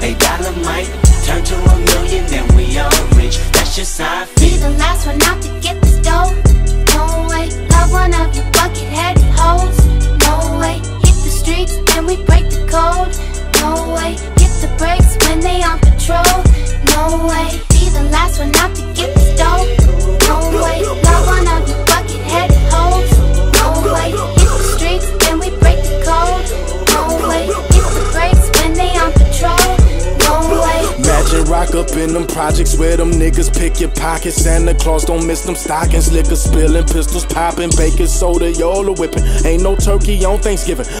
$8 might turn to $1 million, then we all rich. That's just how I feel. Be the last one out to get this dough. No way. Love one of you bucket-headed hoes. No way. Hit the streets and we break the code. No way. Hit the brakes when they on patrol. No way. Be the last one out to get this dough. No way. Love one of you bucket-headed hoes. No way. Hit the streets and we break the code. No way. Hit the brakes when they on patrol. No way. Imagine rock up in them projects where them niggas pick your pockets. Santa Claus don't miss them stockings. Liquor spilling, pistols popping, baking soda, y'all a whipping. Ain't no turkey on Thanksgiving.